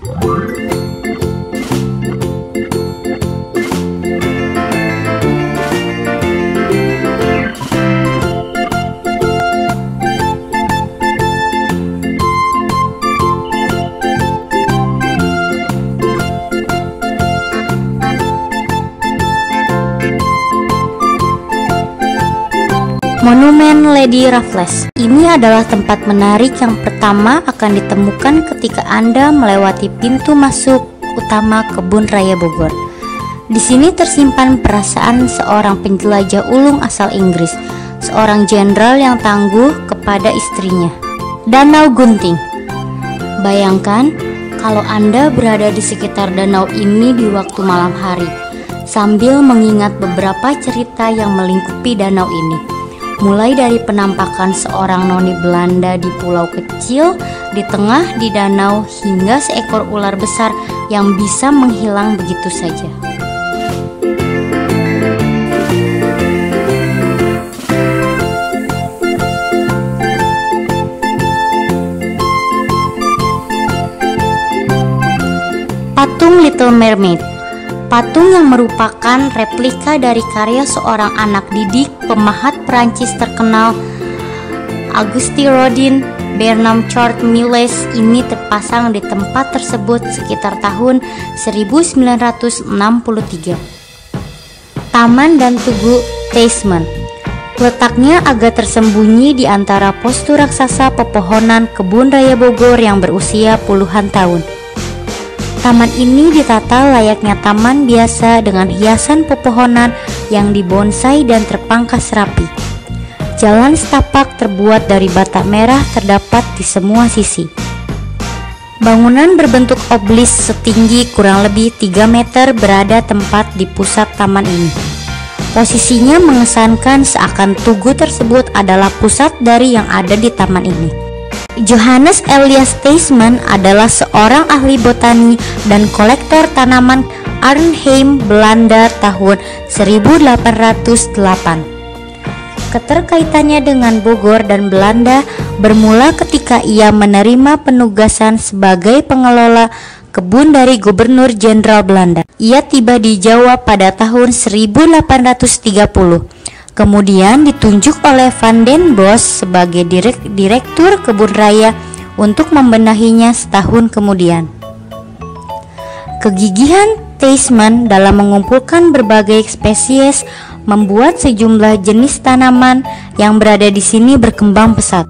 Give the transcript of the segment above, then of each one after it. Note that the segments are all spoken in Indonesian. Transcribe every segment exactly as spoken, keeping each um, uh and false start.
Monumen Lady Raffles. Ini adalah tempat menarik yang pertama akan ditemukan ketika Anda melewati pintu masuk utama Kebun Raya Bogor. Di sini tersimpan perasaan seorang penjelajah ulung asal Inggris, seorang jenderal yang tangguh kepada istrinya. Danau Gunting. Bayangkan kalau Anda berada di sekitar danau ini di waktu malam hari, sambil mengingat beberapa cerita yang melingkupi danau ini. Mulai dari penampakan seorang noni Belanda di pulau kecil di tengah di danau hingga seekor ular besar yang bisa menghilang begitu saja. Patung Little Mermaid. Patung yang merupakan replika dari karya seorang anak didik pemahat Perancis terkenal Auguste Rodin Bernard Charles Miles ini terpasang di tempat tersebut sekitar tahun seribu sembilan ratus enam puluh tiga. Taman dan Tugu Tasman. Letaknya agak tersembunyi di antara postu raksasa pepohonan Kebun Raya Bogor yang berusia puluhan tahun. Taman ini ditata layaknya taman biasa dengan hiasan pepohonan yang dibonsai dan terpangkas rapi. Jalan setapak terbuat dari bata merah terdapat di semua sisi. Bangunan berbentuk oblis setinggi kurang lebih tiga meter berada tepat di pusat taman ini. Posisinya mengesankan seakan tugu tersebut adalah pusat dari yang ada di taman ini. Johannes Elias Tasman adalah seorang ahli botani dan kolektor tanaman Arnhem, Belanda tahun seribu delapan ratus delapan. Keterkaitannya dengan Bogor dan Belanda bermula ketika ia menerima penugasan sebagai pengelola kebun dari Gubernur Jenderal Belanda. Ia tiba di Jawa pada tahun seribu delapan ratus tiga puluh. Kemudian ditunjuk oleh Van den Bosch sebagai direk, direktur kebun raya untuk membenahinya setahun kemudian. Kegigihan Tasman dalam mengumpulkan berbagai spesies membuat sejumlah jenis tanaman yang berada di sini berkembang pesat.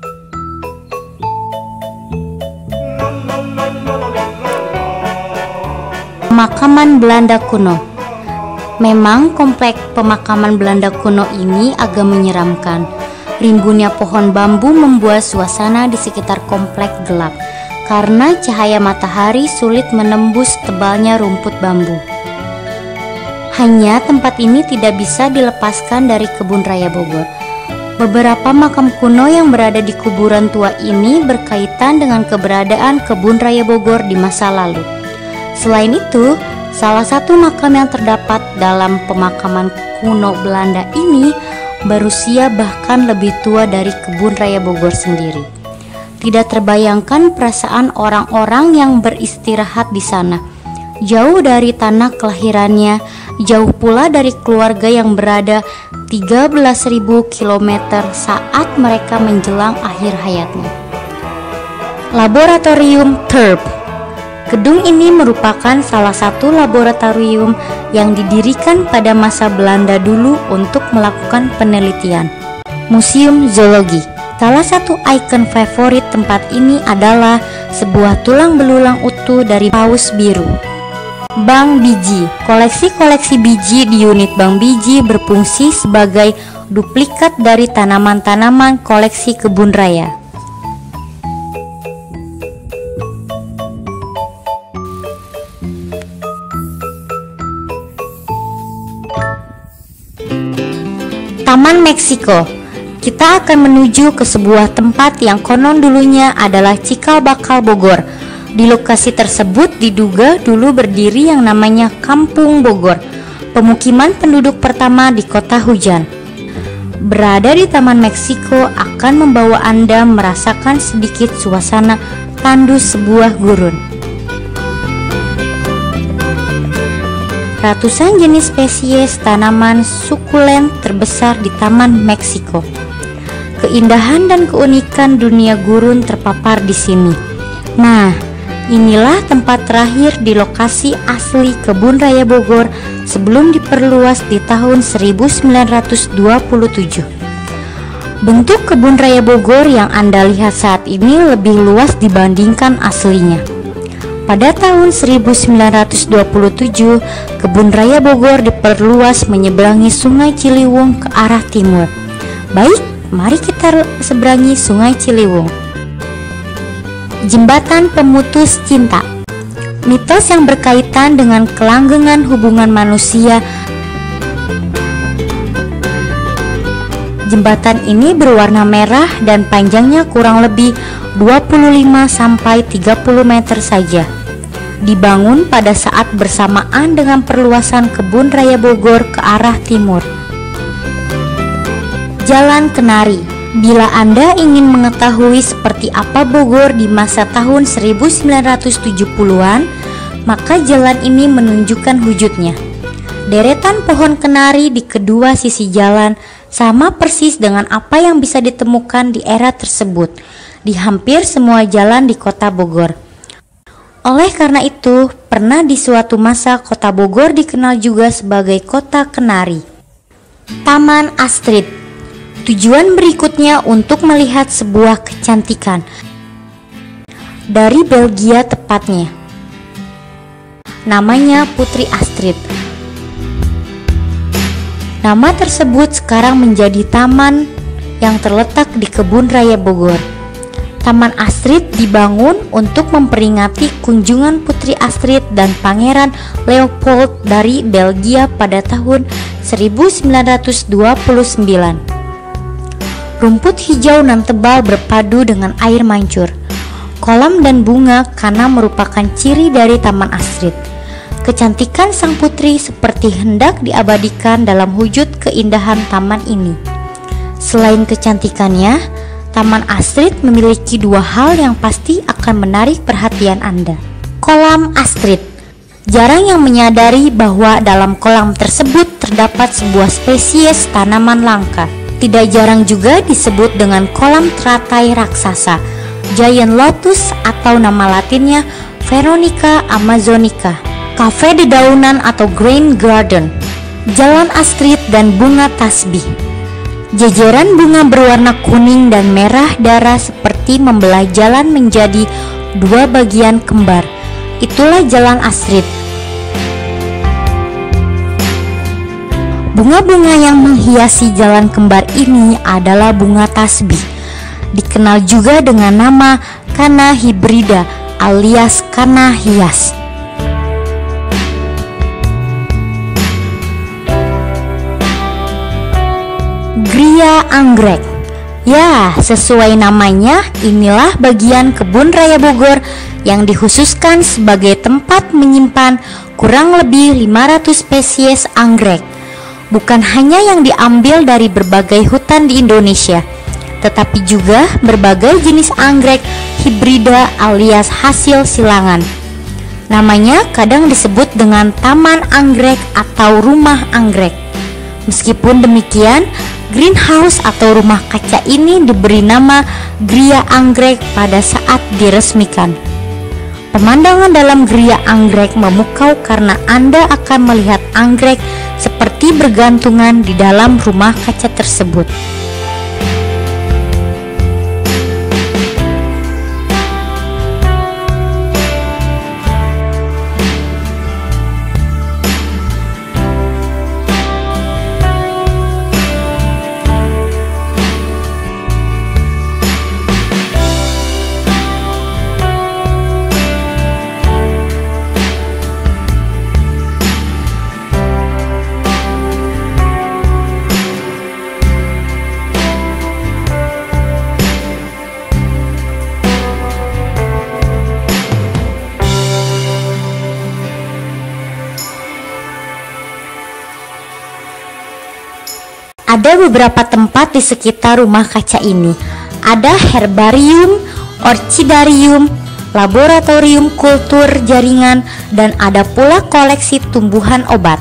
Pemakaman Belanda kuno. Memang kompleks pemakaman Belanda kuno ini agak menyeramkan. Rimbunnya pohon bambu membuat suasana di sekitar kompleks gelap karena cahaya matahari sulit menembus tebalnya rumput bambu. Hanya tempat ini tidak bisa dilepaskan dari Kebun Raya Bogor. Beberapa makam kuno yang berada di kuburan tua ini berkaitan dengan keberadaan Kebun Raya Bogor di masa lalu. Selain itu, salah satu makam yang terdapat dalam pemakaman kuno Belanda ini berusia bahkan lebih tua dari Kebun Raya Bogor sendiri. Tidak terbayangkan perasaan orang-orang yang beristirahat di sana, jauh dari tanah kelahirannya, jauh pula dari keluarga yang berada tiga belas ribu kilometer saat mereka menjelang akhir hayatnya. Laboratorium Turp. Gedung ini merupakan salah satu laboratorium yang didirikan pada masa Belanda dulu untuk melakukan penelitian. Museum Zoologi. Salah satu ikon favorit tempat ini adalah sebuah tulang belulang utuh dari paus biru. Bank Biji. Koleksi-koleksi biji di unit Bank Biji berfungsi sebagai duplikat dari tanaman-tanaman koleksi kebun raya. Taman Meksiko. Kita akan menuju ke sebuah tempat yang konon dulunya adalah cikal bakal Bogor. Di lokasi tersebut diduga dulu berdiri yang namanya Kampung Bogor, pemukiman penduduk pertama di kota hujan. Berada di Taman Meksiko akan membawa Anda merasakan sedikit suasana tandus sebuah gurun. ratusan jenis spesies tanaman sukulen terbesar di Taman Meksiko. Keindahan dan keunikan dunia gurun terpapar di sini. Nah, inilah tempat terakhir di lokasi asli Kebun Raya Bogor sebelum diperluas di tahun seribu sembilan ratus dua puluh tujuh. Bentuk Kebun Raya Bogor yang Anda lihat saat ini lebih luas dibandingkan aslinya. Pada tahun seribu sembilan ratus dua puluh tujuh, Kebun Raya Bogor diperluas menyeberangi Sungai Ciliwung ke arah timur. Baik, mari kita seberangi Sungai Ciliwung. Jembatan Pemutus Cinta. Mitos yang berkaitan dengan kelanggengan hubungan manusia. Jembatan ini berwarna merah dan panjangnya kurang lebih dua puluh lima sampai tiga puluh meter saja. Dibangun pada saat bersamaan dengan perluasan Kebun Raya Bogor ke arah timur. Jalan Kenari. Bila Anda ingin mengetahui seperti apa Bogor di masa tahun seribu sembilan ratus tujuh puluhan, maka jalan ini menunjukkan wujudnya. Deretan pohon kenari di kedua sisi jalan sama persis dengan apa yang bisa ditemukan di era tersebut di hampir semua jalan di kota Bogor. Oleh karena itu, pernah di suatu masa kota Bogor dikenal juga sebagai kota kenari. Taman Astrid. Tujuan berikutnya untuk melihat sebuah kecantikan dari Belgia tepatnya. Namanya Putri Astrid. Nama tersebut sekarang menjadi taman yang terletak di Kebun Raya Bogor. Taman Astrid dibangun untuk memperingati kunjungan Putri Astrid dan Pangeran Leopold dari Belgia pada tahun seribu sembilan ratus dua puluh sembilan. Rumput hijau nan tebal berpadu dengan air mancur, kolam dan bunga karena merupakan ciri dari Taman Astrid. Kecantikan sang putri seperti hendak diabadikan dalam wujud keindahan taman ini. Selain kecantikannya, Taman Astrid memiliki dua hal yang pasti akan menarik perhatian Anda. Kolam Astrid. Jarang yang menyadari bahwa dalam kolam tersebut terdapat sebuah spesies tanaman langka. Tidak jarang juga disebut dengan kolam teratai raksasa, Giant Lotus atau nama latinnya Veronica amazonica. Cafe dedaunan atau Grain Garden. Jalan Astrid dan bunga tasbih. Jejeran bunga berwarna kuning dan merah darah seperti membelah jalan menjadi dua bagian kembar. Itulah Jalan Astrid. Bunga-bunga yang menghiasi jalan kembar ini adalah bunga tasbih. Dikenal juga dengan nama Canna hybrida alias Canna hias. Gria Anggrek. Ya, sesuai namanya, inilah bagian Kebun Raya Bogor yang dikhususkan sebagai tempat menyimpan kurang lebih lima ratus spesies anggrek. Bukan hanya yang diambil dari berbagai hutan di Indonesia, tetapi juga berbagai jenis anggrek hibrida alias hasil silangan. Namanya kadang disebut dengan Taman Anggrek atau Rumah Anggrek. Meskipun demikian, greenhouse atau rumah kaca ini diberi nama Gria Anggrek pada saat diresmikan. Pemandangan dalam Gria Anggrek memukau karena Anda akan melihat anggrek seperti bergantungan di dalam rumah kaca tersebut. Ada beberapa tempat di sekitar rumah kaca ini. Ada herbarium, orchidarium, laboratorium kultur jaringan, dan ada pula koleksi tumbuhan obat.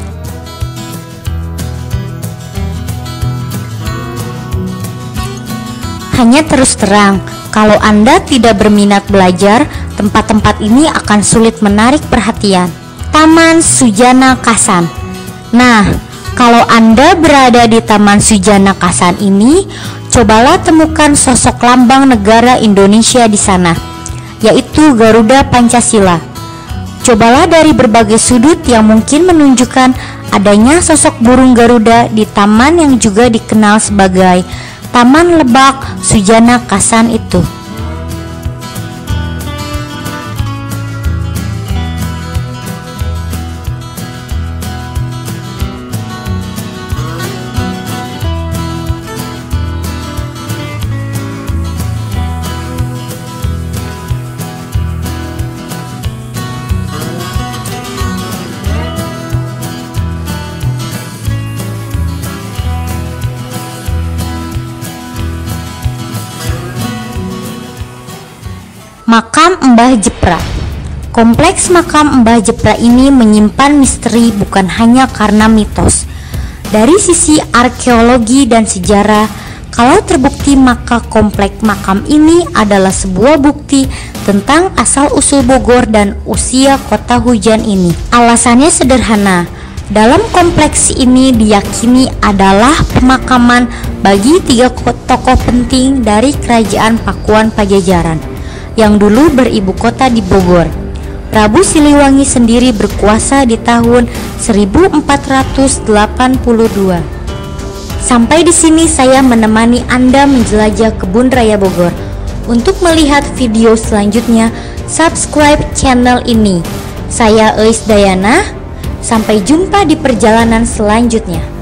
Hanya terus terang, kalau Anda tidak berminat belajar, tempat-tempat ini akan sulit menarik perhatian. Taman Sujana Kasan. Nah, kalau Anda berada di Taman Sujana Kasan ini, cobalah temukan sosok lambang negara Indonesia di sana, yaitu Garuda Pancasila. Cobalah dari berbagai sudut yang mungkin menunjukkan adanya sosok burung Garuda di taman yang juga dikenal sebagai Taman Lebak Sujana Kasan itu. Makam Mbah Jepra. Kompleks makam Mbah Jepra ini menyimpan misteri bukan hanya karena mitos. Dari sisi arkeologi dan sejarah, kalau terbukti maka kompleks makam ini adalah sebuah bukti tentang asal-usul Bogor dan usia kota hujan ini. Alasannya sederhana. Dalam kompleks ini diyakini adalah pemakaman bagi tiga tokoh penting dari Kerajaan Pakuan Pajajaran yang dulu beribu kota di Bogor. Prabu Siliwangi sendiri berkuasa di tahun seribu empat ratus delapan puluh dua. Sampai di sini saya menemani Anda menjelajah Kebun Raya Bogor. Untuk melihat video selanjutnya, subscribe channel ini. Saya Eis Dayana. Sampai jumpa di perjalanan selanjutnya.